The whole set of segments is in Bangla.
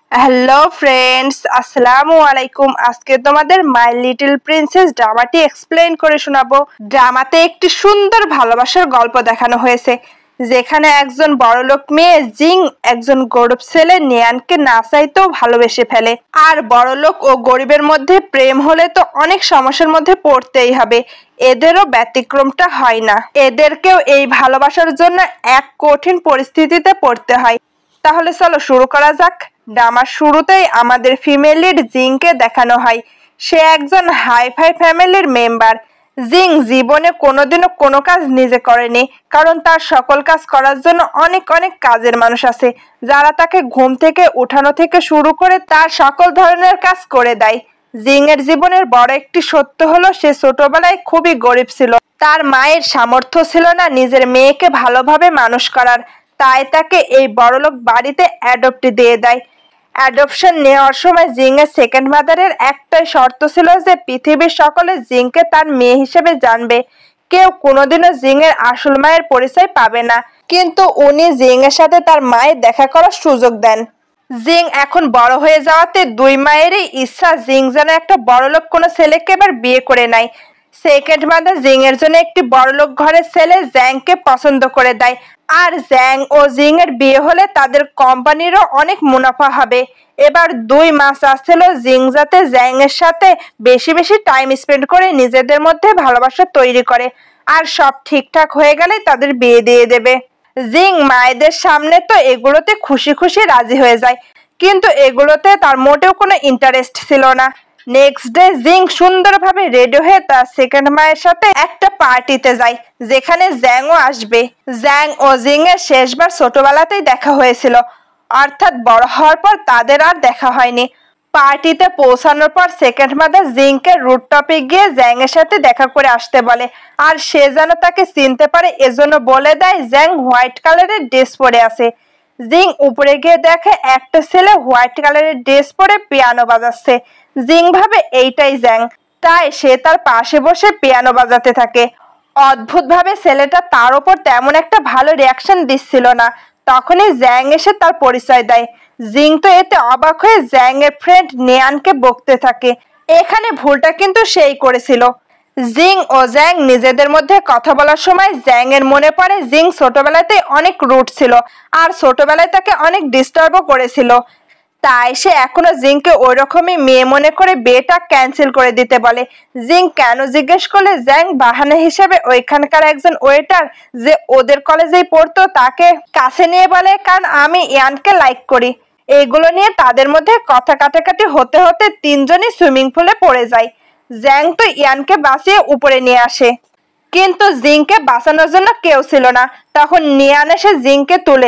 হ্যালো ফ্রেন্ডস, আসসালামু আলাইকুম। আজকে তোমাদের মাই লিটল প্রিন্সেস ড্রামাটি এক্সপ্লেইন করে শোনাবো। ড্রামাতে একটি সুন্দর ভালোবাসার গল্প দেখানো হয়েছে, যেখানে একজন বড়লোক মেয়ে জিং একজন গরিব ছেলে নিয়ানকে না চাইতেও ভালোবেসে ফেলে। আর বড়লোক ও গরিবের মধ্যে প্রেম হলে তো অনেক সমস্যার মধ্যে পড়তেই হবে, এদেরও ব্যতিক্রমটা হয় না। এদেরকেও এই ভালোবাসার জন্য এক কঠিন পরিস্থিতিতে পড়তে হয়। তাহলে চলো শুরু করা যাক। ড্রামার শুরুতেই আমাদের ফিমেল লিড জিংকে দেখানো হয়। সে একজন হাই-ফাই ফ্যামিলির মেম্বার। জিং জীবনে কোনোদিনও কোনো কাজ নিজে করেনি, কারণ তার সকল কাজ করার জন্য অনেক অনেক কাজের মানুষ আছে, যারা তাকে ঘুম থেকে উঠানো থেকে শুরু করে তার সকল ধরনের কাজ করে দেয়। জিং এর জীবনের বড় একটি সত্য হলো, সে ছোটবেলায় খুবই গরিব ছিল। তার মায়ের সামর্থ্য ছিল না নিজের মেয়েকে ভালোভাবে মানুষ করার, তাই তাকে এই বড়লোক বাড়িতে অ্যাডপ্ট দিয়ে দেয়। অ্যাডপশন নেওয়ার সময় জিং এর সেকেন্ড মাদারের একটাই শর্ত ছিল যে পৃথিবীর সকলে জিংকে তার মেয়ে হিসেবে জানবে, কেউ কোনোদিনও জিং এর আসল মায়ের পরিচয় পাবে না। কিন্তু উনি জিং এর সাথে তার মায়ের দেখা করার সুযোগ দেন। জিং এখন বড় হয়ে যাওয়াতে দুই মায়েরই ইচ্ছা জিং যেন একটা বড়লোক কোনো ছেলেকে এবার বিয়ে করে নেয়। সেকেন্ড মাদার জিং এর জন্য একটি বড়লোক ঘরের ছেলে জ্যাংকে পছন্দ করে দেয়, আর জ্যাং ও জিং এর বিয়ে হলে তাদের কোম্পানিরও অনেক মুনাফা হবে। এবার দুই মাস আসছিল জিং যাতে জ্যাং এর সাথে বেশি বেশি টাইম স্পেন্ড করে নিজেদের মধ্যে ভালোবাসা তৈরি করে, আর সব ঠিকঠাক হয়ে গেলেই তাদের বিয়ে দিয়ে দেবে। জিং মায়েদের সামনে তো এগুলোতে খুশি খুশি রাজি হয়ে যায়, কিন্তু এগুলোতে তার মোটেও কোনো ইন্টারেস্ট ছিল না। নেক্সট ডে জিং সুন্দরভাবে রেডি হয়ে তার সেকেন্ড মায়ের সাথে একটা পার্টিতে যায়, যেখানে জ্যাংও আসবে। জ্যাং ও জিং এর শেষবার ছোটবেলাতেই দেখা হয়েছিল, অর্থাৎ বড় হওয়ার পর তাদের আর দেখা হয়নি। পার্টিতে পৌঁছানোর পর সেকেন্ড মাদার জিংকে রুটটপে গিয়ে জ্যাং এর সাথে দেখা করে আসতে বলে, আর সে যেন তাকে চিনতে পারে এজন্য বলে দেয় জ্যাং হোয়াইট কালারের ড্রেস পরে আছে। জিং উপরে গিয়ে দেখে একটা ছেলে হোয়াইট কালারের ড্রেস পরে পিয়ানো বাজাচ্ছে। জিং ভাবে এইটাই জ্যাং, তাই সে তার পাশে বসে পিয়ানো বাজাতে থাকে। অদ্ভুতভাবে ছেলেটা তার ওপর তেমন একটা ভালো রিয়াকশন দিচ্ছিল না। তখনই জ্যাং এসে তার পরিচয় দেয়। জিং তো এতে অবাক হয়ে জ্যাং এর ফ্রেন্ড নিয়ানকে বকতে থাকে। এখানে ভুলটা কিন্তু সেই করেছিল। জিং ও জ্যাং নিজেদের মধ্যে কথা বলার সময় জ্যাং এর মনে পড়ে জিং ছোটবেলাতে অনেক রুড ছিল, আর ছোটবেলায় তাকে অনেক ডিস্টার্বও করেছিল। তাই সে এখনো জিংকে ওই রকমই মেয়ে মনে করে বিয়েটা ক্যান্সেল করে দিতে বলে। জিং কেন জিজ্ঞেস করলে জ্যাং বাহানা হিসেবে ওইখানকার একজন ওয়েটার যে ওদের কলেজেই পড়তো তাকে কাছে নিয়ে বলে, কারণ আমি ইয়ানকে লাইক করি। এইগুলো নিয়ে তাদের মধ্যে কথা কাটাকাটি হতে হতে তিনজনই সুইমিং পুলে পড়ে যায়। জ্যাং তো ইয়ানকে বাঁচিয়ে উপরে নিয়ে আসে, কিন্তু জিংকে বাঁচানোর জন্য কেউ ছিল না। তখন নিয়ান এসে জিংকে তুলে,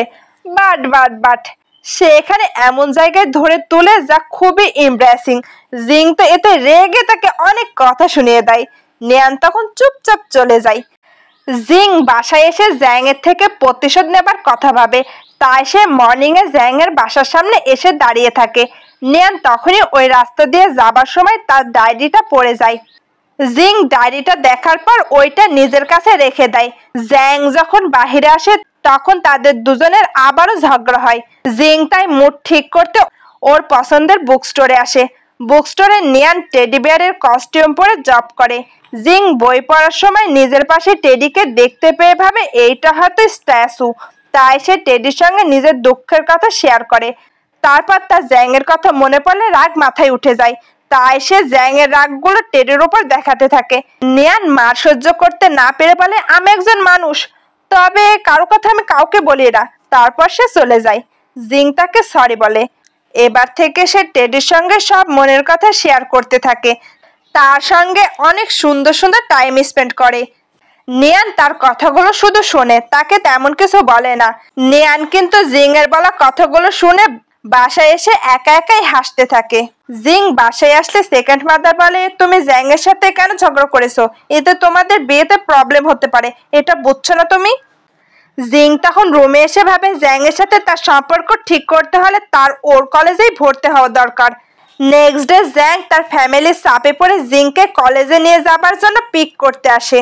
বাট সে এখানে এমন জায়গায় ধরে তুলে যা খুবই এমব্রেসিং। জিং তো এতে রেগে তাকে অনেক কথা শুনিয়ে দেয়। নিয়ান তখন চুপচাপ চলে যায়। জিং বাসায় এসে জ্যাং এর থেকে প্রতিশোধ নেবার কথা ভাবে, তাই সে মর্নিং এ জ্যাং এর বাসার সামনে এসে দাঁড়িয়ে থাকে। নিয়ান তখনই ওই রাস্তা দিয়ে যাবার সময় তার ডায়েরিটা পড়ে যায়। জিং ডায়েরিটা দেখার পর ওইটা নিজের কাছে রেখে দেয়। জ্যাং যখন বাহিরে আসে তখন তাদের দুজনের আবারও ঝগড়া হয়। জিং তাই মুড ঠিক করতে ওর পছন্দের বুক স্টোরে আসে। বুক স্টোরে নিয়ান টেডি বিয়ারের কস্টিউম পরে জব করে। জিং বই পড়ার সময় নিজের পাশে টেডিকে দেখতে পেয়ে ভাবে এইটা হয়তো স্ট্যাচু, তাই সে টেডির সঙ্গে নিজের দুঃখের কথা শেয়ার করে। তারপর তার জ্যাং এর কথা মনে পড়লে রাগ মাথায় উঠে যায়, তাই সে জ্যাং এর রাগগুলো টেডির উপর দেখাতে থাকে। নিয়ান মার সহ্য করতে না পেরে বলে, আমি একজন মানুষ, তবে কারো কথা আমি কাউকে বলি না। তারপর সে চলে যায়। জিং তাকে সরি বলে। এবার থেকে সে টেডির সঙ্গে সব মনের কথা শেয়ার করতে থাকে, তার সঙ্গে অনেক সুন্দর সুন্দর টাইম স্পেন্ড করে। নিয়ান তার কথাগুলো শুধু শোনে, তাকে তেমন কিছু বলে না। নিয়ান কিন্তু জিং এর বলা কথাগুলো শুনে বাসায় এসে একা একাই হাসতে থাকে। জিং বাসায় আসলে সেকেন্ড মাদার বলে, তুমি জ্যাং এর সাথে কেন ঝগড়া করেছো? এতে তোমাদের বিয়েতে প্রবলেম হতে পারে, এটা বুঝছো না তুমি? জিং তখন রুমে এসে ভাবে জ্যাং এর সাথে তার সম্পর্ক ঠিক করতে হলে তার ওর কলেজেই ভর্তি হওয়া দরকার। নেক্সট ডে জ্যাং তার ফ্যামিলির চাপে পড়ে জিংকে কলেজে নিয়ে যাবার জন্য পিক করতে আসে।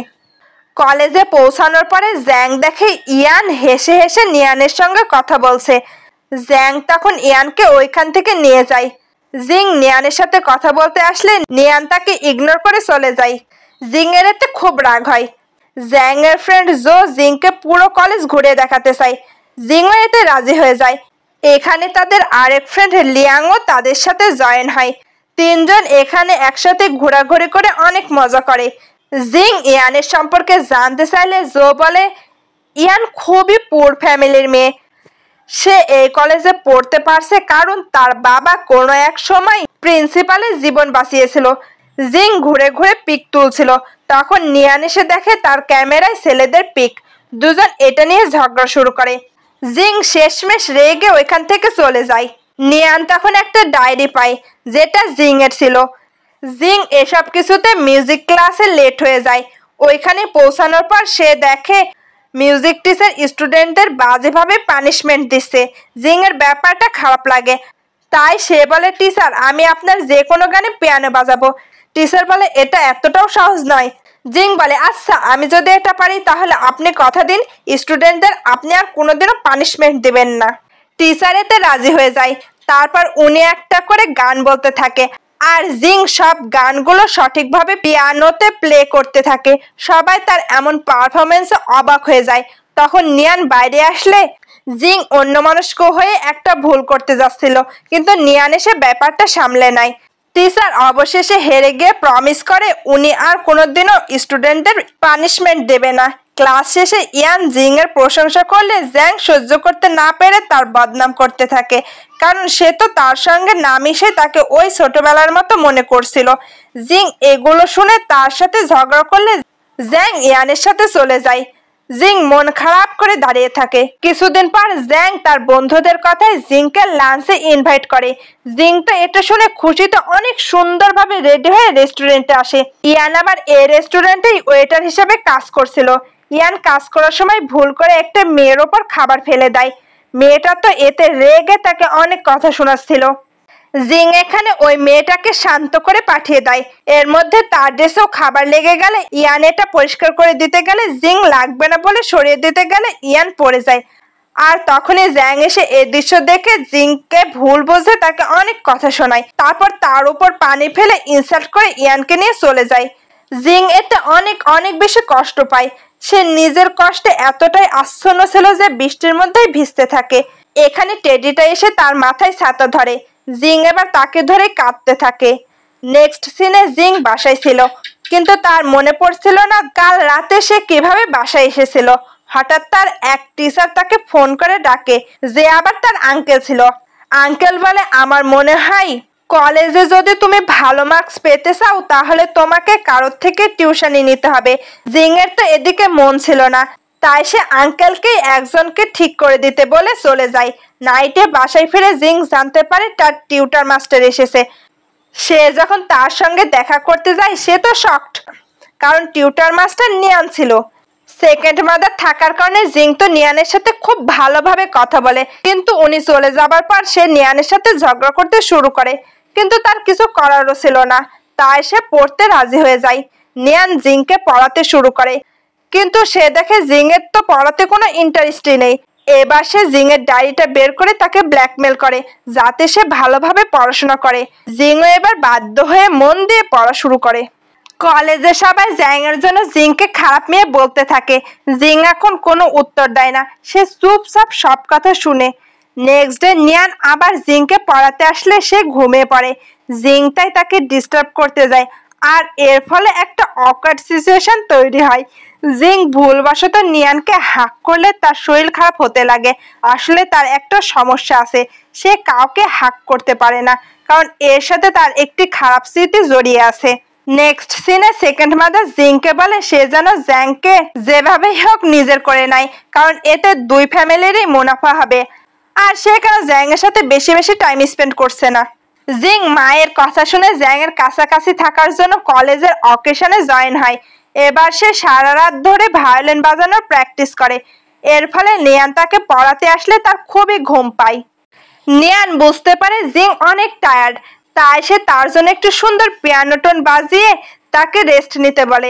কলেজে পৌঁছানোর পরে জ্যাং দেখে ইয়ান হেসে হেসে নিয়ানের সঙ্গে কথা বলছে। জ্যাং তখন ইয়ানকে ওইখান থেকে নিয়ে যায়। জিং নিয়ানের সাথে কথা বলতে আসলে নিয়ান তাকে ইগনোর করে চলে যায়। জিং এর এতে খুব রাগ হয়। জ্যাং এর ফ্রেন্ড জো জিংকে পুরো কলেজ ঘুরে দেখাতে চায়। জিংও এতে রাজি হয়ে যায়। এখানে তাদের আরেক ফ্রেন্ড লিয়াংও তাদের সাথে জয়েন হয়। তিনজন এখানে একসাথে ঘোরাঘুরি করে অনেক মজা করে। জিং ইয়ানের সম্পর্কে জানতে চাইলে জো বলে ইয়ান খুবই পুর ফ্যামিলির মেয়ে। সে এই কলেজে পড়তে পারছে কারণ তার বাবা কোনো এক সময় প্রিন্সিপালের জীবন বাঁচিয়েছিল। জিং ঘুরে ঘুরে পিক তুলছিল, তখন নিয়ান এসে দেখে তার ক্যামেরায় ছেলেদের পিক। দুজন এটা নিয়ে ঝগড়া শুরু করে। জিং শেষমেশ রেগে ওইখান থেকে চলে যায়। নিয়ান তখন একটা ডায়েরি পায় যেটা জিং এর ছিল। জিং এসব কিছুতে মিউজিক ক্লাসে লেট হয়ে যায়। ওইখানে পৌঁছানোর পর সে দেখে মিউজিক টিচার স্টুডেন্টদের বাজেভাবে পানিশমেন্ট দিচ্ছে। জিং এর ব্যাপারটা খারাপ লাগে, তাই সে বলে টিচার আমি আপনার যে কোনো গানে পিয়ানো বাজাবো। টিচার বলে এটা এতটাও সহজ নয়। জিং বলে আচ্ছা আমি যদি এটা পারি তাহলে আপনি কথা দিন স্টুডেন্টদের আপনি আর কোনোদিনও পানিশমেন্ট দিবেন না। টিচার এতে রাজি হয়ে যায়। তারপর উনি একটা করে গান বলতে থাকে আর জিং সব গানগুলো সঠিকভাবে পিয়ানোতে প্লে করতে থাকে। সবাই তার এমন পারফরমেন্সে অবাক হয়ে যায়। তখন নিয়ান বাইরে আসলে জিং অন্যমনস্ক হয়ে একটা ভুল করতে যাচ্ছিল, কিন্তু নিয়ান এসে ব্যাপারটা সামলে নেয়। টিচার অবশেষে হেরে গিয়ে প্রমিস করে উনি আর কোনোদিনও স্টুডেন্টদের পানিশমেন্ট দেবে না। ক্লাস শেষে ইয়ান জিং এর প্রশংসা করলে জ্যাং সহ্য করতে না পেরে তার বদনাম করতে থাকে, কারণ সে তো তার সঙ্গে না মিশে তাকে ওই ছোটবেলার মতো মনে করছিল। জিং এগুলো শুনে তার সাথে ঝগড়া করলে জ্যাং ইয়ানের সাথে চলে যায়। জিং মন খারাপ করে দাঁড়িয়ে থাকে। কিছুদিন পর জ্যাং তার বন্ধুদের কথায় জিংকে লাঞ্চে ইনভাইট করে। জিং তো এটা শুনে খুশিতে অনেক সুন্দরভাবে রেডি হয়ে রেস্টুরেন্টে আসে। ইয়ান আবার এই রেস্টুরেন্টেই ওয়েটার হিসেবে কাজ করছিল। ইয়ান কাজ করার সময় ভুল করে একটা মেয়ের ওপর খাবার ফেলে দেয়। মেয়েটা তো এতে রেগে তাকে অনেক কথা শোনাচ্ছিল। জিং এখানে ওই মেয়েটাকে শান্ত করে পাঠিয়ে দেয়। এর মধ্যে তার ড্রেসেও খাবার লেগে গেলে ইয়ান এটা পরিষ্কার করে দিতে গেলে জিং লাগবে না বলে সরিয়ে দিতে গেলে ইয়ান পড়ে যায়। আর তখনই জ্যাং এসে এই দৃশ্য দেখে জিংকে ভুল বুঝে তাকে অনেক কথা শোনায়। তারপর তার উপর পানি ফেলে ইনসাল্ট করে ইয়ানকে নিয়ে চলে যায়। জিং এতে অনেক অনেক বেশি কষ্ট পায়। সে নিজের কষ্টে এতটাই আচ্ছন্ন ছিল যে বৃষ্টির মধ্যেই ভিজতে থাকে। এখানে টেডিটা এসে তার মাথায় ছাতা ধরে। জিং এবার তাকে ধরে কাঁদতে থাকে। নেক্সট সিনে জিং বাসায় ছিল, কিন্তু তার মনে পড়ছিল না কাল রাতে সে কিভাবে বাসায় এসেছিল। হঠাৎ তার এক টিচার তাকে ফোন করে ডাকে, যে আবার তার আঙ্কেল ছিল। আঙ্কেল বলে আমার মনে হয় কলেজে যদি তুমি ভালো মার্কস পেতে চাও তাহলে তোমাকে কারোর থেকে টিউশনি নিতে হবে। জিং এর তো এদিকে মন ছিল না, তাই সে আঙ্কেলকে একজনকে ঠিক করে দিতে বলে চলে যায়। নাইটে বাসায় ফিরে জিং জানতে পারে তার টিউটর মাস্টার এসেছে। সে যখন তার সঙ্গে দেখা করতে যায় সে তো শকড, কারণ টিউটর মাস্টার নিয়ান ছিল। সেকেন্ড মাদার থাকার কারণে জিং তো নিয়ানের সাথে খুব ভালোভাবে কথা বলে, কিন্তু উনি চলে যাবার পর সে নিয়ানের সাথে ঝগড়া করতে শুরু করে, কিন্তু তার কিছু করারও ছিল না, তাই সে পড়তে রাজি হয়ে যায়। নিয়ান জিংকে পড়াতে শুরু করে, কিন্তু সে দেখে জিং এর তো পড়াতে কোনো ইন্টারেস্টই নেই। এবার সে জিং এর ডায়েরিটা বের করে তাকে ব্ল্যাকমেল করে যাতে সে ভালোভাবে পড়াশোনা করে। জিংও এবার বাধ্য হয়ে মন দিয়ে পড়া শুরু করে। কলেজে সবাই জ্যাং এর জন্য জিংকে খারাপ মেয়ে বলতে থাকে। জিং এখন কোনো উত্তর দেয় না, সে চুপচাপ সব কথা শুনে। নেক্সট ডে নিয়ান আবার জিংকে পড়াতে আসলে সে ঘুমিয়ে পড়ে। জিং তাই তাকে ডিস্টার্ব করতে যায়, আর এর ফলে একটা অকওয়ার্ড সিচুয়েশন তৈরি হয়। জিং ভুলবশত নিয়ানকে হাক করলে তার শরীর খারাপ হতে লাগে। আসলে তার একটা সমস্যা আছে, সে কাউকে হাক করতে পারে না, কারণ এর সাথে তার একটি খারাপ স্মৃতি জড়িয়ে আছে। নেক্সট সিনে সেকেন্ড মাদার জিংকে বলে সে যেন জ্যাংকে যেভাবেই হোক নিজের করে নেয়, কারণ এতে দুই ফ্যামিলিরই মুনাফা হবে। আর সে কেন জ্যাং এর সাথে বেশি বেশি টাইম স্পেন্ড করছে না। জিং মায়ের কথা শুনে জ্যাং এর কাছাকাছি থাকার জন্য কলেজের অকেশনে জয়েন হয়। এবার সে সারা রাত ধরে ভায়োলিন বাজানোর প্র্যাকটিস করে। এর ফলে নিয়ান তাকে পড়াতে আসলে তার খুবই ঘুম পায়। নিয়ান বুঝতে পারে জিং অনেক টায়ার্ড, তাই সে তার জন্য একটু সুন্দর পিয়ানো টোন বাজিয়ে তাকে রেস্ট নিতে বলে।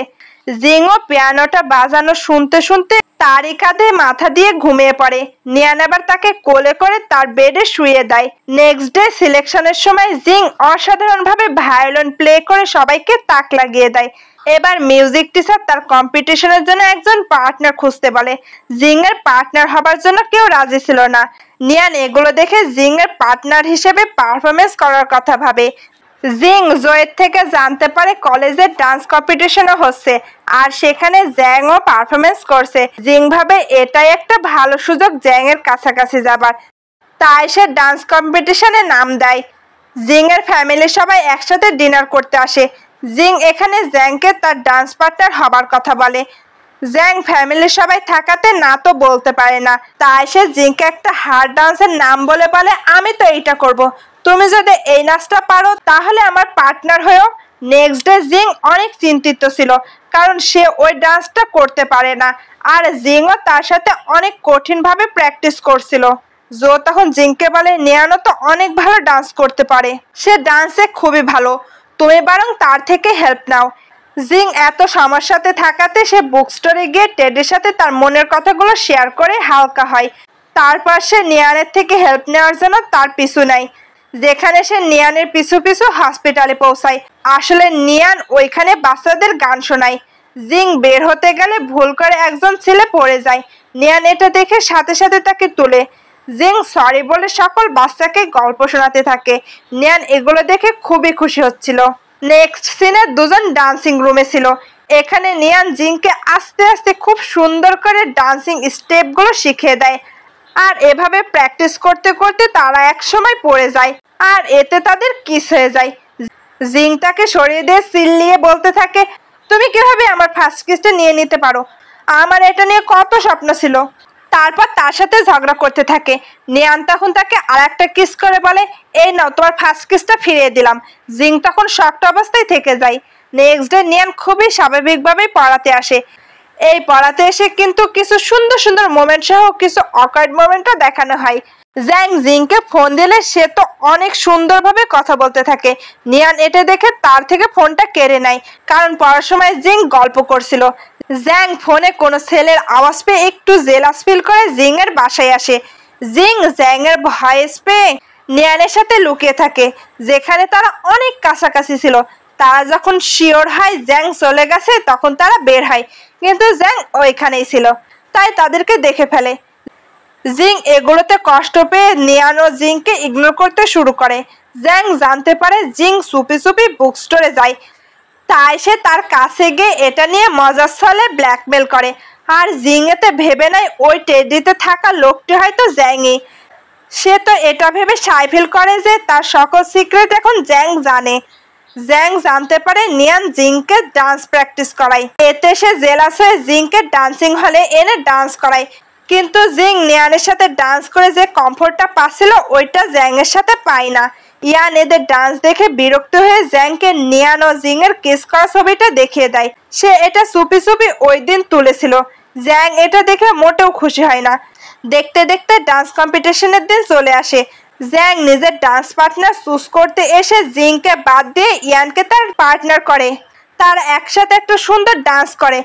জিংও পিয়ানোটা বাজানো শুনতে শুনতে তারই কাঁধে মাথা দিয়ে ঘুমিয়ে পড়ে। নিয়ান আবার তাকে কোলে করে তার বেডে শুইয়ে দেয়। নেক্সট ডে সিলেকশনের সময় জিং অসাধারণভাবে ভায়োলিন প্লে করে সবাইকে তাক লাগিয়ে দেয়। এবার মিউজিক টিচার তার কম্পিটিশনের জন্য একজন পার্টনার খুঁজতে বলে। জিং এর পার্টনার হবার জন্য কেউ রাজি ছিল না। নিয়ান এগুলো দেখে জিং এর পার্টনার হিসেবে পারফরমেন্স করার কথা ভাবে। জিং জয়ের থেকে জানতে পারে কলেজের ডান্স কম্পিটিশনও হচ্ছে আর সেখানে জ্যাংও পারফরমেন্স করছে। জিং ভাবে এটাই একটা ভালো সুযোগ জ্যাং এর কাছাকাছি যাবার, তাই সে ডান্স কম্পিটিশনে নাম দেয়। জিং এর ফ্যামিলি সবাই একসাথে ডিনার করতে আসে। জিং এখানে জ্যাংকে তার ডান্স পার্টনার হবার কথা বলে। জ্যাং ফ্যামিলির সবাই থাকাতে না তো বলতে পারে না, তাই সে জিংকে একটা হার্ড ডান্সের নাম বলে আমি তো এইটা করব, তুমি যদি এই নাচটা পারো তাহলে আমার পার্টনার হয়েও। নেক্সট ডে জিং অনেক চিন্তিত ছিল, কারণ সে ওই ডান্সটা করতে পারে না আর জিংও তার সাথে অনেক কঠিনভাবে প্র্যাকটিস করছিল। জো তখন জিংকে বলে নিয়ানো তো অনেক ভালো ডান্স করতে পারে, সে ডান্সে খুবই ভালো, তুমি বরং তার থেকে হেল্প নাও। জিং এত সমস্যাতে থাকাতে সে বুক স্টোরে গিয়ে টেডির সাথে তার মনের কথাগুলো শেয়ার করে হালকা হয়। তারপর সে নিয়ানের থেকে হেল্প নেওয়ার জন্য তার পিছু নেয়, যেখানে সে নিয়ানের পিছু পিছু হসপিটালে পৌঁছায়। আসলে নিয়ান ওইখানে বাচ্চাদের গান শোনায়। জিং বের হতে গেলে ভুল করে একজন ছেলে পড়ে যায়। নিয়ান এটা দেখে সাথে সাথে তাকে তুলে। জিং সরি বলে সকল বাচ্চাকে গল্প শোনাতে থাকে। নিয়ান এগুলো দেখে খুবই খুশি হচ্ছিল। নেক্সট সিনে দুজন ডান্সিং রুমে ছিল। এখানে নিয়ান জিংকে আস্তে আস্তে খুব সুন্দর করে ডান্সিং স্টেপগুলো শিখিয়ে দেয় আর এভাবে প্র্যাকটিস করতে করতে তারা একসময় পড়ে যায় আর এতে তাদের কিস হয়ে যায়। জিং তাকে সরিয়ে দিয়ে চিল্লিয়ে বলতে থাকে, তুমি কিভাবে আমার ফার্স্ট কিসটা নিয়ে নিতে পারো, আমার এটা নিয়ে কত স্বপ্ন ছিল। তারপর তার সাথে ঝগড়া করতে থাকে। নিয়ান তখন তাকে আর একটা কিস করে বলে, এই নাও তোমার ফার্স্ট কিসটা ফিরিয়ে দিলাম। জিং তখন শক্ত অবস্থায় থেকে যায়। নেক্সট ডে নিয়ান খুবই স্বাভাবিকভাবেই পড়াতে আসে। এই পড়াতে এসে কিন্তু কিছু সুন্দর সুন্দর মোমেন্ট সহ কিছু অকওয়ার্ড মোমেন্টও দেখানো হয়। জ্যাং জিংকে ফোন দিলে সে তো অনেক সুন্দরভাবে কথা বলতে থাকে। নিয়ান এটা দেখে তার থেকে ফোনটা কেড়ে নেয়, কারণ পড়ার সময় জিং গল্প করছিল। জ্যাং ফোনে কোনো ছেলের আওয়াজ পেয়ে একটু জেলাস ফিল করে জিং এর বাসায় আসে। জিং জ্যাং এর ভয়েস পেয়ে নিয়ানের সাথে লুকিয়ে থাকে, যেখানে তারা অনেক কাছাকাছি ছিল। তারা যখন শিওর হয় জ্যাং চলে গেছে তখন তারা বের হয়, কিন্তু জ্যাং ওইখানেই ছিল, তাই তাদেরকে দেখে ফেলে। জিং এগুলোতে কষ্ট পেয়ে নিয়ান ও জিংকে ইগনোর করতে শুরু করে। জ্যাং জানতে পারে জিং চুপি চুপি বুক স্টোরে যায়, তাই সে তার কাছে গিয়ে এটা নিয়ে মজার ছলে ব্ল্যাকমেল করে। আর জিং এতে ভেবে নেয় ওই টেডিতে থাকা লোকটি হয়তো জ্যাংই। সে তো এটা ভেবে সাই ফিল করে যে তার সকল সিক্রেট এখন জ্যাং জানে। জ্যাং জানতে পারে নিয়ান জিংকে ডান্স প্র্যাকটিস করায়, এতে সে জেলাস হয়ে জিংকে ডান্সিং হলে এনে ডান্স করায়। কিন্তু জিং নিয়ানের সাথে ডান্স করে যে কমফোর্টটা পাচ্ছিল ওইটা জ্যাং এর সাথে পায় না। ইয়ান এদের ডান্স দেখে বিরক্ত হয়ে জ্যাংকে নিয়ান ও জিং এর কিস করা ছবিটা দেখিয়ে দেয়। সে এটা চুপি চুপি ওই দিন তুলেছিল। জ্যাং এটা দেখে মোটেও খুশি হয় না। দেখতে দেখতে ডান্স কম্পিটিশনের দিন চলে আসে। জ্যাং নিজের ডান্স পার্টনার চুজ করতে এসে জিংকে বাদ দিয়ে ইয়ানকে তার পার্টনার করে। তারা একসাথে একটা সুন্দর ডান্স করে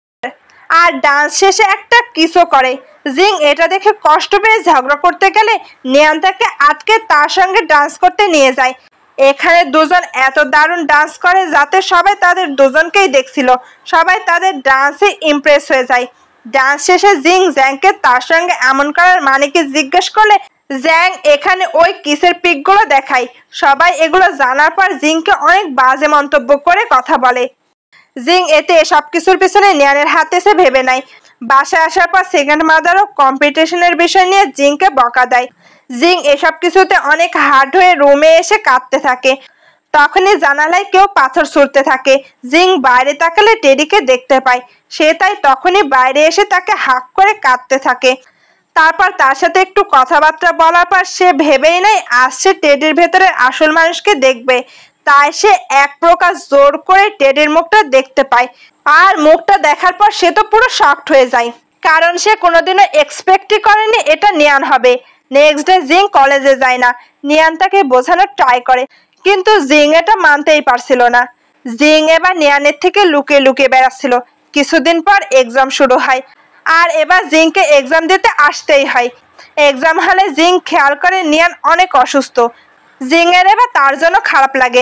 আর ডান্স শেষে একটা কিসও করে। জিং এটা দেখে কষ্ট পেয়ে ঝগড়া করতে গেলে নিয়ান তাকে আটকে তার সঙ্গে ডান্স করতে নিয়ে যায়। এখানে দুজন এত দারুণ ডান্স করে যাতে সবাই তাদের দুজনকেই দেখছিল। সবাই তাদের ডান্সে ইমপ্রেস হয়ে যায়। ডান্স শেষে জিং জ্যাংকে তার সঙ্গে এমন করার মানে কি জিজ্ঞেস করলে জ্যাং এখানে ওই কিসের পিকগুলো দেখায়। সবাই এগুলো জানার পর জিংকে অনেক বাজে মন্তব্য করে কথা বলে। জিং এতে সবকিছুর পিছনে নিয়ানের হাত এসে ভেবে নেয়। বাসায় আসার পর সেকেন্ড মাদারও কম্পিটিশনের বিষয় নিয়ে জিংকে বকা দেয়। জিং এসব কিছুতে অনেক হার্ড হয়ে রুমে এসে কাঁদতে থাকে। তখনই জানালায় কেউ পাথর ছুঁড়তে থাকে। জিং বাইরে তাকালে টেডিকে দেখতে পায়। সে তাই তখনই বাইরে এসে তাকে হাক করে কাঁদতে থাকে। তারপর তার সাথে একটু কথাবার্তা বলার পর সে ভেবেই নেয় আজ সে টেডির ভেতরের আসল মানুষকে দেখবে। তাই সে এক প্রকার জোর করে টেডির মুখটা দেখতে পায়। আর মুখটা দেখার পর সে তো পুরো শকড হয়ে যায়, কারণ সে কোনোদিনও এক্সপেক্টই করেনি এটা নিয়ান হবে। নেক্সট ডে জিং কলেজে যায় না। নিয়ান তাকে বোঝানোর ট্রাই করে, কিন্তু জিং এটা মানতেই পারছিল না। জিং এবার নিয়ানের থেকে লুকিয়ে লুকিয়ে বেড়াচ্ছিল, কিছুদিন পর এক্সাম শুরু হয় আর এবার জিংকে এক্সাম দিতে আসতেই হয়। এক্সাম হলে জিং খেয়াল করে নিয়ান অনেক অসুস্থ। জিংয়ের এবার তার জন্য খারাপ লাগে,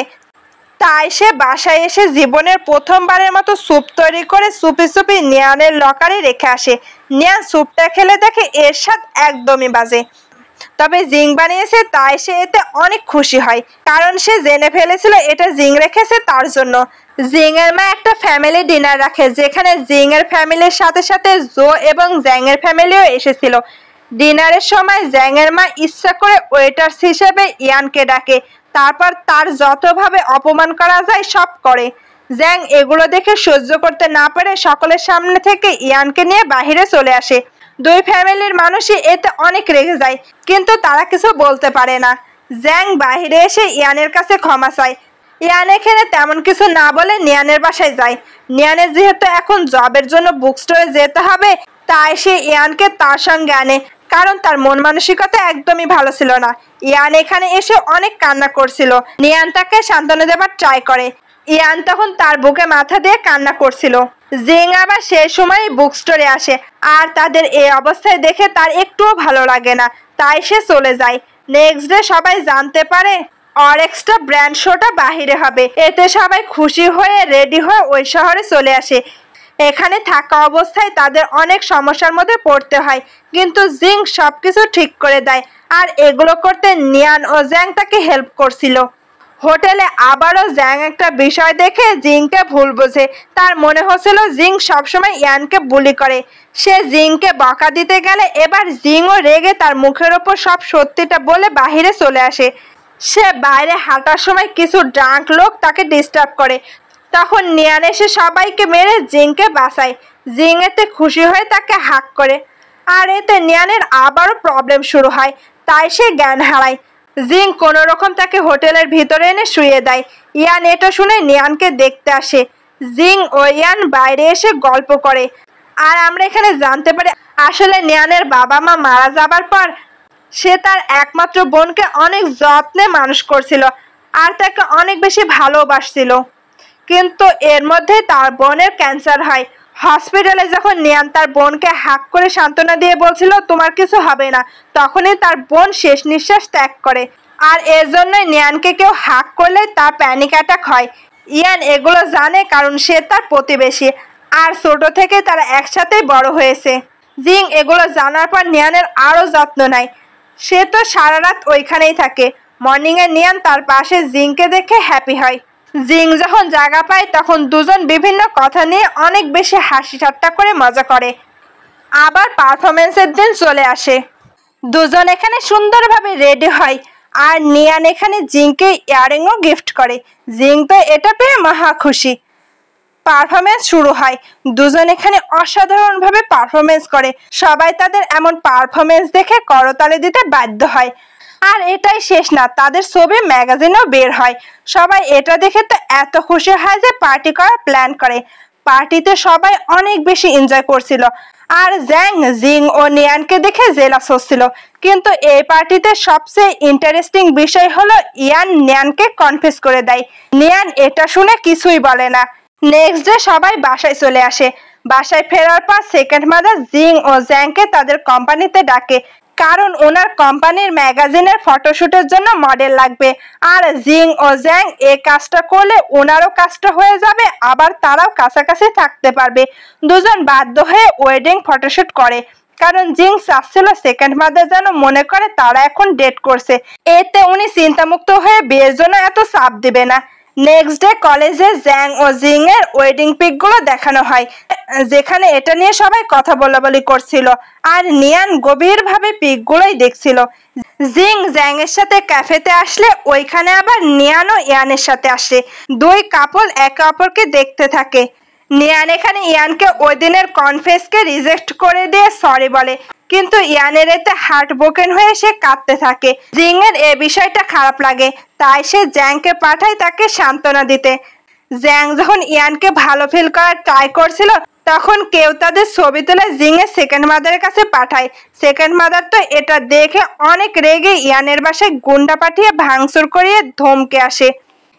তাই সে বাসায় এসে জীবনের প্রথমবারের মতো স্যুপ তৈরি করে চুপি চুপি নিয়ানের লকারে রেখে আসে। নিয়ান স্যুপটা খেলে দেখে এর স্বাদ একদমই বাজে, তবে জিং বানিয়েছে তাই সে এতে অনেক খুশি হয়, কারণ সে জেনে ফেলেছিল এটা জিং রেখেছে তার জন্য। জিং এর মা একটা ফ্যামিলি ডিনার রাখে, যেখানে জিং এর ফ্যামিলির সাথে সাথে জো এবং জ্যাং এর ফ্যামিলিও এসেছিল। ডিনারের সময় জ্যাং এর মা ইচ্ছা করে ওয়েটার্স হিসেবে ইয়ানকে ডাকে, তারপর তার যতভাবে অপমান করা যায় সব করে। জ্যাং এগুলো দেখে সহ্য করতে না পারে সকলের সামনে থেকে ইয়ানকে নিয়ে বাহিরে চলে আসে। দুই ফ্যামিলির মানুষই এতে অনেক রেগে যায়, কিন্তু তারা কিছু বলতে পারে না। জ্যাং বাহিরে এসে ইয়ানের কাছে ক্ষমা চায়। ইয়ান এখানে তেমন কিছু না বলে নিয়ানের বাসায় যায়। নিয়ানের যেহেতু এখন জবের জন্য বুক স্টোরে যেতে হবে, তাই সে ইয়ানকে তার সঙ্গে আনে, কারণ তার মন মানসিকতা একদমই ভালো ছিল না। ইয়ান এখানে এসে অনেক কান্না করছিল। নিয়ান তাকে সান্ত্বনা দেবার ট্রাই করে। ইয়ান তখন তার বুকে মাথা দিয়ে কান্না করছিল। জিং আবার সেই সময় বুক স্টোরে আসে আর তাদের এই অবস্থায় দেখে তার একটুও ভালো লাগে না, তাই সে চলে যায়। নেক্সট ডে সবাই জানতে পারে অরেক্সটা ব্র্যান্ড শোটা বাহিরে হবে। এতে সবাই খুশি হয়ে রেডি হয়ে ওই শহরে চলে আসে। এখানে থাকা অবস্থায় তাদের অনেক সমস্যার মধ্যে পড়তে হয়, কিন্তু জিং সবকিছু ঠিক করে দেয় আর এগুলো করতে নিয়ান ও জ্যাং তাকে হেল্প করছিল। হোটেলে আবারও জ্যাং একটা বিষয় দেখে জিংকে ভুল বোঝে। তার মনে হচ্ছিল জিং সবসময় ইয়ানকে বুলি করে। সে জিংকে বকা দিতে গেলে এবার জিংও রেগে তার মুখের ওপর সব সত্যিটা বলে বাহিরে চলে আসে। সে বাইরে হাঁটার সময় কিছু ড্রাঙ্ক লোক তাকে ডিস্টার্ব করে, তখন নিয়ান এসে সবাইকে মেরে জিংকে বাঁচায়। জিং এতে খুশি হয়ে তাকে হাক করে, আর এতে নিয়ানের আবারও প্রবলেম শুরু হয়, তাই সে জ্ঞান হারায়। জিং কোনো রকম তাকে হোটেলের ভিতরে এনে শুয়ে দেয়। ইয়ান এটা শুনে নিয়ানকে দেখতে আসে। জিং ও ইয়ান বাইরে এসে গল্প করে, আর আমরা এখানে জানতে পারি আসলে নিয়ানের বাবা মা মারা যাবার পর সে তার একমাত্র বোনকে অনেক যত্নে মানুষ করছিল আর তাকে অনেক বেশি ভালোবাসছিল। কিন্তু এর মধ্যে তার বোনের ক্যান্সার হয়। হসপিটালে যখন নিয়ান তার বোনকে হাক করে সান্ত্বনা দিয়ে বলছিল তোমার কিছু হবে না, তখনই তার বোন শেষ নিঃশ্বাস ত্যাগ করে। আর এর জন্যই নিয়ানকে কেউ হাক করলে তার প্যানিক অ্যাটাক হয়। ইয়ান এগুলো জানে, কারণ সে তার প্রতিবেশী আর ছোট থেকে তারা একসাথেই বড় হয়েছে। জিং এগুলো জানার পর নিয়ানের আরও যত্ন নেয়। সে তো সারা রাত ওইখানেই থাকে। মর্নিংয়ে নিয়ান তার পাশে জিংকে দেখে হ্যাপি হয়। জিং যখন জায়গা পায় তখন দুজন বিভিন্ন কথা নিয়ে অনেক বেশি হাসি ঠাট্টা করে মজা করে। আবার পারফরমেন্সের দিন চলে আসে। দুজন এখানে সুন্দরভাবে রেডি হয় আর নিয়ান এখানে জিংকে ইয়ারিংও গিফট করে। জিং তো এটা পেয়ে মহা খুশি। পারফরমেন্স শুরু হয়। দুজন এখানে অসাধারণভাবে পারফরমেন্স করে। সবাই তাদের এমন পারফরমেন্স দেখে করতালি দিতে বাধ্য হয়। আর এটাই শেষ না, তাদের ছবি ম্যাগাজিনেও বের হয়। সবাই এটা দেখে তো এত খুশি হয় যে পার্টি করার প্ল্যান করে। পার্টিতে সবাই অনেক বেশি এনজয় করছিল আর জ্যাং জিং ও নিয়ানকে দেখে জেলাস হচ্ছিল। কিন্তু এই পার্টিতে সবচেয়ে ইন্টারেস্টিং বিষয় হলো ইয়ান নিয়ানকে কনফেস করে দেয়। নিয়ান এটা শুনে কিছুই বলে না। নেক্সট ডে সবাই বাসায় চলে আসে। বাসায় ফেরার পর সেকেন্ড মাদার জিং ও জ্যাংকে তাদের কোম্পানিতে ডাকে, কারণ ওনার কোম্পানির ম্যাগাজিনের ফটোশুটের জন্য মডেল লাগবে। আর জিং ও জ্যাং এই কাজটা করলে ওনারও কাজটা হয়ে যাবে, আবার তারাও কাছাকাছি থাকতে পারবে। দুজন বাধ্য হয়ে ওয়েডিং ফটোশুট করে, কারণ জিং চাচ্ছিল সেকেন্ড মাদার যেন মনে করে তারা এখন ডেট করছে। এতে উনি চিন্তামুক্ত হয়ে বিয়ের জন্য এত চাপ দিবে না। নেক্সট ডে কলেজে জ্যাং ও জিং এর ওয়েডিং পিকগুলো দেখানো হয়, যেখানে এটা নিয়ে সবাই কথা বলাবলি করছিল আর নিয়ান গভীরভাবে পিকগুলোই দেখছিল। জিং জ্যাং এর সাথে ক্যাফেতে আসলে ওইখানে আবার নিয়ান ও ইয়ানের সাথে আসে। দুই কাপল একে অপরকে দেখতে থাকে। নিয়ান এখানে ইয়ানকে ওই দিনের কনফেসকে রিজেক্ট করে দিয়ে সরি বলে, কিন্তু ইয়ানের এতে হার্ট ব্রোকেন হয়ে সে কাঁদতে থাকে। জিং এর এই বিষয়টা খারাপ লাগে, তাই সে জ্যাংকে পাঠায় তাকে সান্ত্বনা দিতে। জ্যাং যখন ইয়ানকে ভালো ফিল করার ট্রাই করছিল, তখন কেউ তাদের ছবি তুলে জিং এর সেকেন্ড মাদারের কাছে পাঠায়। সেকেন্ড মাদার তো এটা দেখে অনেক রেগে ইয়ানের বাসায় গুন্ডা পাঠিয়ে ভাঙচুর করিয়ে ধমকে আসে।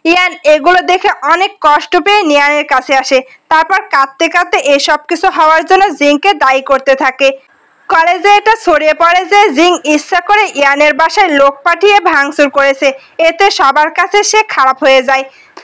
ইয়ান এগুলো দেখে অনেক কষ্ট পেয়ে নিয়ানের কাছে আসে। তারপর কাঁদতে কাঁদতে এসব কিছু হওয়ার জন্য জিংকে দায়ী করতে থাকে। কলেজে এটা ছড়িয়ে পড়ে যে জিং ইচ্ছা করে ইয়ানের বাসায় লোক পাঠিয়ে ভাঙচুর করেছে, এতে সবার কাছে সে খারাপ হয়ে যায়।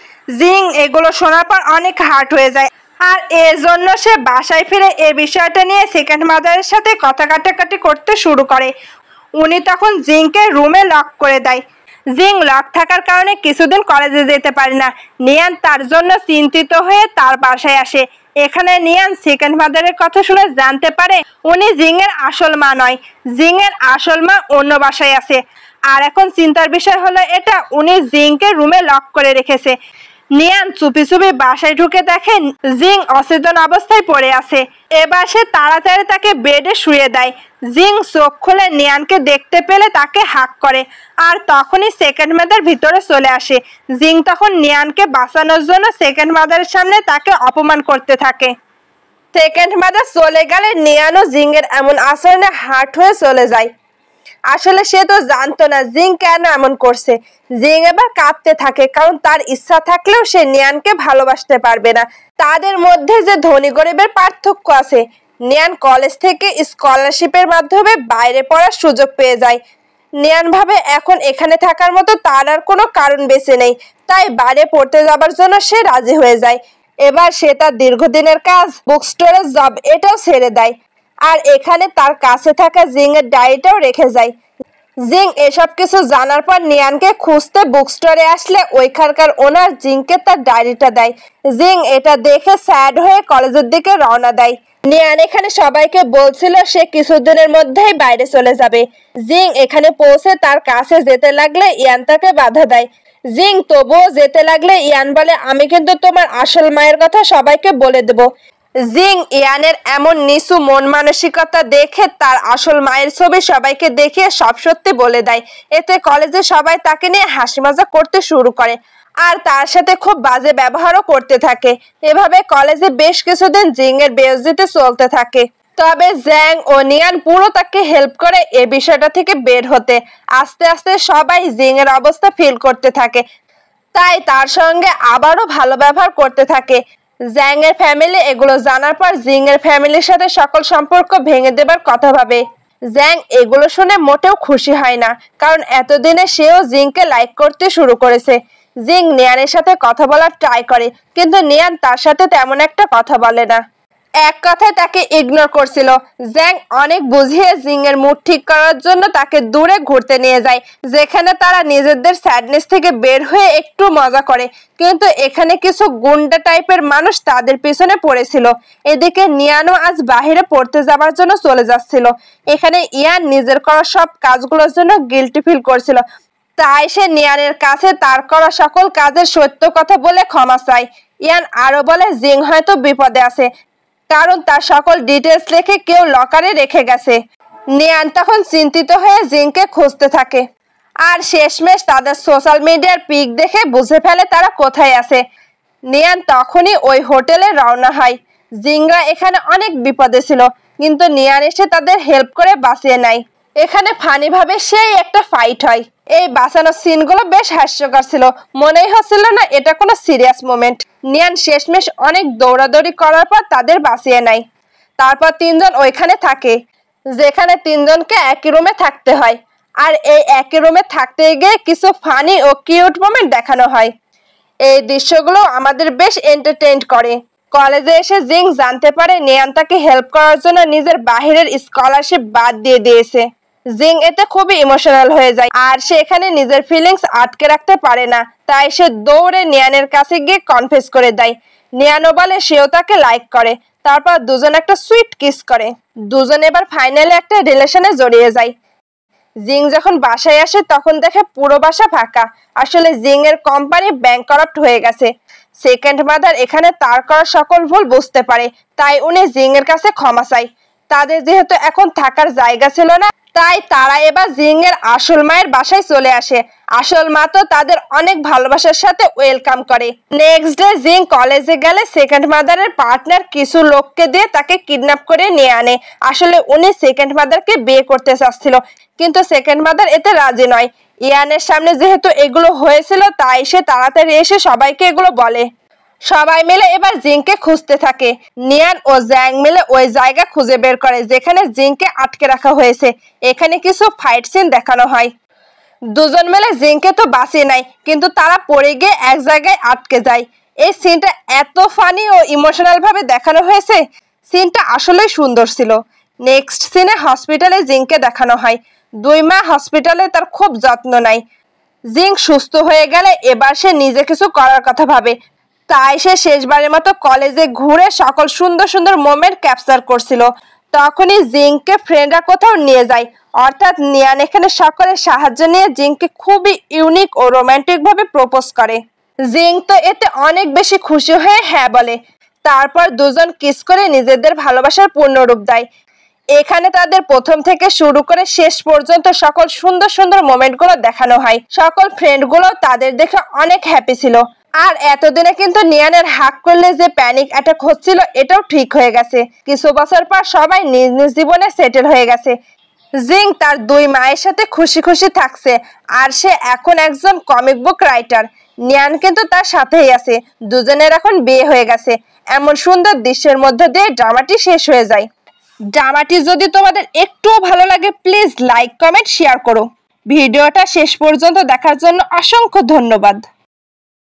জিং এগুলো শোনার পর অনেক হার্ট হয়ে যায়, আর এর জন্য সে বাসায় ফিরে এ বিষয়টা নিয়ে সেকেন্ড মাদারের সাথে কথা কাটাকাটি করতে শুরু করে। উনি তখন জিংকে রুমে লক করে দেয়। জিং লক থাকার কারণে কিছুদিন কলেজে যেতে পারে না। নিয়ান তার জন্য চিন্তিত হয়ে তার বাসায় আসে। এখানে নিয়ান সেকেন্ড মাদারের কথা শুনে জানতে পারে উনি জিংয়ের আসল মা নয়, জিংয়ের আসল মা অন্য বাসায় আছে। আর এখন চিন্তার বিষয় হলো এটা উনি জিংকে রুমে লক করে রেখেছে। নিয়ান চুপি চুপি বাসায় ঢুকে দেখে জিং অচেতন অবস্থায় পড়ে আছে। এবার সে তাড়াতাড়ি তাকে বেডে শুয়ে দেয়। জিং চোখ খুলে নিয়ানকে দেখতে পেলে তাকে হাক করে, আর তখনই সেকেন্ড মাদার ভিতরে চলে আসে। জিং তখন নিয়ানকে বাঁচানোর জন্য সেকেন্ড মাদারের সামনে তাকে অপমান করতে থাকে। সেকেন্ড মাদার চলে গেলে নিয়ানও জিংয়ের এমন আচরণে হার্ট হয়ে চলে যায়। আসলে সে তো জানতো না জিং কেন এমন করছে। জিং এবার কাঁদতে থাকে, কারণ তার ইচ্ছা থাকলেও সে নিয়ানকে ভালোবাসতে পারবে না। তাদের মধ্যে যে ধনী গরিবের পার্থক্য আছে। নিয়ান কলেজ থেকে স্কলারশিপের মাধ্যমে বাইরে পড়ার সুযোগ পেয়ে যায়। নিয়ান ভাবে এখন এখানে থাকার মতো তার আর কোনো কারণ বেঁচে নেই, তাই বাইরে পড়তে যাবার জন্য সে রাজি হয়ে যায়। এবার সে তার দীর্ঘদিনের কাজ বুক স্টোরের জব এটাও ছেড়ে দেয়, আর এখানে তার কাছে থাকা জিং এর ডায়েরিটাও রেখে যায়। জিং এসব কিছু জানার পর নিয়ানকে খুঁজতে বুক স্টোরে আসলে ওইখানকার ওনার জিংকে তার ডায়েরিটা দেয়। জিং এটা দেখে স্যাড হয়ে কলেজের দিকে রওনা দেয়। নিয়ান এখানে সবাইকে বলছিল সে কিছুদিনের মধ্যেই বাইরে চলে যাবে। জিং এখানে পৌঁছে তার কাছে যেতে লাগলে ইয়ান তাকে বাধা দেয়। জিং তবুও যেতে লাগলে ইয়ান বলে, আমি কিন্তু তোমার আসল মায়ের কথা সবাইকে বলে দেব। জিং ইয়ানের এমন নিচু মন মানসিকতা দেখে তার আসল মায়ের ছবি সবাইকে দেখিয়ে সব সত্যি বলে দেয়। এতে কলেজে সবাই তাকে নিয়ে হাসি মজা করতে শুরু করে, আর তার সাথে খুব বাজে ব্যবহারও করতে থাকে। এভাবে কলেজে বেশ কিছুদিন জিং এর বেইজ্জতি চলতে থাকে। তবে জ্যাং ও নিয়ান পুরো তাকে হেল্প করে এই বিষয়টা থেকে বের হতে। আস্তে আস্তে সবাই জিং এর অবস্থা ফিল করতে থাকে, তাই তার সঙ্গে আবারও ভালো ব্যবহার করতে থাকে। জ্যাং এর ফ্যামিলি এগুলো জানার পর জিং এর ফ্যামিলির সাথে সকল সম্পর্ক ভেঙে দেবার কথা ভাবে। জ্যাং এগুলো শুনে মোটেও খুশি হয় না, কারণ এতদিনে সেও জিংকে লাইক করতে শুরু করেছে। জিং নিয়ানের সাথে কথা বলার ট্রাই করে, কিন্তু নিয়ান তার সাথে তেমন একটা কথা বলে না। এক কথায় তাকে ইগনোর করছিল। জ্যাং অনেক বুঝিয়ে জিং এর মুড ঠিক করার জন্য তাকে দূরে ঘুরতে নিয়ে যায়, যেখানে তারা নিজেদের স্যাডনেস থেকে বের হয়ে একটু মজা করে। কিন্তু এখানে কিছু গুন্ডা টাইপের মানুষ তাদের পিছনে পড়েছিল। এদিকে নিয়ানও আজ বাহিরে পড়তে যাবার জন্য চলে যাচ্ছিল। এখানে ইয়ান নিজের করা সব কাজগুলোর জন্য গিল্টি ফিল করছিল, তাই সে নিয়ানের কাছে তার করা সকল কাজের সত্য কথা বলে ক্ষমা চায়। ইয়ান আরো বলে জিং হয়তো বিপদে আছে, কারণ তার সকল ডিটেলস লিখে কেউ লকারে রেখে গেছে। নিয়ান তখন চিন্তিত হয়ে জিংকে খুঁজতে থাকে, আর শেষমেশ তাদের সোশ্যাল মিডিয়ার পিক দেখে বুঝে ফেলে তারা কোথায় আছে। নিয়ান তখনই ওই হোটেলে রওনা হয়। জিংরা এখানে অনেক বিপদে ছিল, কিন্তু নিয়ান এসে তাদের হেল্প করে বাঁচিয়ে নেয়। এখানে ফানি ভাবে সেই একটা ফাইট হয়। এই বাঁচানোর সিনগুলো বেশ হাস্যকর ছিল, মনেই হচ্ছিল না এটা কোনো সিরিয়াস মোমেন্ট। নিয়ান শেষমেশ অনেক দৌড়াদৌড়ি করার পর তাদের বাঁচিয়ে নেয়। তারপর তিনজন ওইখানে থাকে, যেখানে তিনজনকে একই রুমে থাকতে হয়। আর এই একই রুমে থাকতে গিয়ে কিছু ফানি ও কিউট মোমেন্ট দেখানো হয়। এই দৃশ্যগুলো আমাদের বেশ এন্টারটেইন করে। কলেজে এসে জিং জানতে পারে নিয়ান তাকে হেল্প করার জন্য নিজের বাহিরের স্কলারশিপ বাদ দিয়ে দিয়েছে। জিং এতে খুবই ইমোশনাল হয়ে যায়, আর সে এখানে নিজের ফিলিংস আটকে রাখতে পারে না। তাই সে দৌড়ে নিয়ানের কাছে গিয়ে কনফেস করে দেয়। নিয়ানও বলে সেও তাকে লাইক করে। তারপর দুজন একটা সুইট কিস করে। দুজন এবার ফাইনালি একটা রিলেশনে জড়িয়ে যায়। জিং যখন বাসায় আসে তখন দেখে পুরো বাসা ফাঁকা। আসলে জিং এর কোম্পানি ব্যাংকরাপ্ট হয়ে গেছে। সেকেন্ড মাদার এখানে তার করা সকল ভুল বুঝতে পারে, তাই উনি জিং এর কাছে ক্ষমা চায়। তাদের যেহেতু এখন থাকার জায়গা ছিল না, তাই তারা এবার জিং এর আসল মায়ের বাসায় চলে আসে। আসল মা তো তাদের অনেক ভালোবাসার সাথে ওয়েলকাম করে। নেক্সট ডে জিং কলেজে গেলে সেকেন্ড মাদারের পার্টনার কিছু লোককে দিয়ে তাকে কিডন্যাপ করে নিয়ে আনে। আসলে উনি সেকেন্ড মাদারকে বিয়ে করতে চাচ্ছিল, কিন্তু সেকেন্ড মাদার এতে রাজি নয়। ইয়ানের সামনে যেহেতু এগুলো হয়েছিল তাই সে তাড়াতাড়ি এসে সবাইকে এগুলো বলে। সবাই মিলে এবার জিংকে খুঁজতে থাকে। নিয়ান ও জ্যাং মিলে ওই জায়গা খুঁজে বের করে যেখানে জিংকে আটকে রাখা হয়েছে। এখানে কিছু ফাইট সিন দেখানো হয়। দুজন মিলে জিংকে তো বাঁচিয়ে নেয়, কিন্তু তারা পড়ে গিয়ে এক জায়গায় আটকে যায়। এই সিনটা এত ফানি ও ইমোশনাল ভাবে দেখানো হয়েছে, সিনটা আসলেই সুন্দর ছিল। নেক্সট সিনে হসপিটালে জিংকে দেখানো হয়। 2 মা হসপিটালে তার খুব যত্ন নেয়। জিং সুস্থ হয়ে গেলে এবার সে নিজে কিছু করার কথা ভাবে, তাই সে শেষবারের মতো কলেজে ঘুরে সকল সুন্দর সুন্দর মোমেন্ট ক্যাপচার করছিল। তখনই জিংকে ফ্রেন্ডরা কোথাও নিয়ে যায়, অর্থাৎ নিয়ান এখানে সকলের সাহায্য নিয়ে জিংকে খুবই ইউনিক ও রোমান্টিক ভাবে প্রপোজ করে। জিং তো এতে অনেক বেশি খুশি হয়ে হ্যাঁ বলে। তারপর দুজন কিস করে নিজেদের ভালোবাসার পূর্ণরূপ দেয়। এখানে তাদের প্রথম থেকে শুরু করে শেষ পর্যন্ত সকল সুন্দর সুন্দর মোমেন্টগুলো দেখানো হয়। সকল ফ্রেন্ডগুলো তাদের দেখে অনেক হ্যাপি ছিল। আর এতদিনে কিন্তু নিয়ানের হাক করলে যে প্যানিক অ্যাটাক হচ্ছিল এটাও ঠিক হয়ে গেছে। কিছু বছর পর সবাই নিজ নিজ জীবনে সেটেল হয়ে গেছে। জিং তার 2 মায়ের সাথে খুশি খুশি থাকছে, আর সে এখন একজন কমিক বুক রাইটার। নিয়ান কিন্তু তার সাথেই আছে। দুজনের এখন বিয়ে হয়ে গেছে। এমন সুন্দর দৃশ্যের মধ্যে দিয়ে ড্রামাটি শেষ হয়ে যায়। ড্রামাটি যদি তোমাদের একটুও ভালো লাগে প্লিজ লাইক কমেন্ট শেয়ার করো। ভিডিওটা শেষ পর্যন্ত দেখার জন্য অসংখ্য ধন্যবাদ।